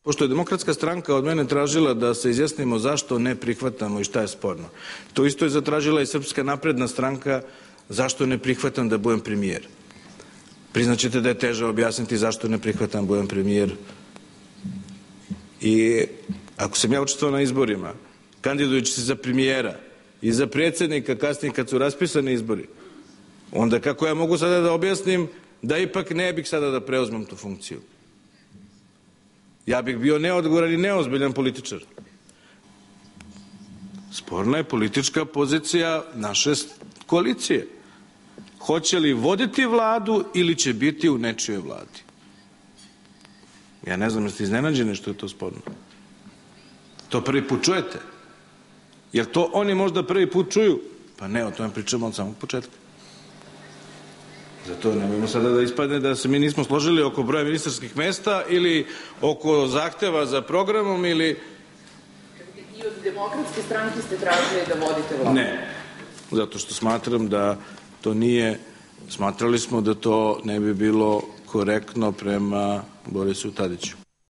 Pošto je Demokratska stranka od mene tražila da se izjasnimo zašto ne prihvatamo i šta je sporno, to isto je zatražila i Srpska napredna stranka zašto ne prihvatam da budem premijer. Priznaćete da je teže objasniti zašto ne prihvatam da budem premijer. I ako sam ja učestvovao na izborima, kandidujući se za premijera i za predsjednika kasnije kad su raspisani izbori, onda kako ja mogu sada da objasnim da ipak ne bih sada da preuzmem tu funkciju? Ja bih bio neodgovoran i neozbiljan političar. Sporna je politička pozicija naše koalicije. Hoće li voditi vladu ili će biti u nečijoj vladi? Ja ne znam, jeste iznenađeni što je to sporno? To prvi put čujete? Jer to oni možda prvi put čuju? Pa ne, o tome pričamo od samog početka. Zato nemojmo sada da ispadne da se mi nismo složili oko broja ministarskih mesta ili oko zahteva za programom ili... I od Demokratske stranke ste tražili da vodite vladu? Ne, zato što smatram da to nije, smatrali smo da to ne bi bilo korektno prema Borisu Tadiću.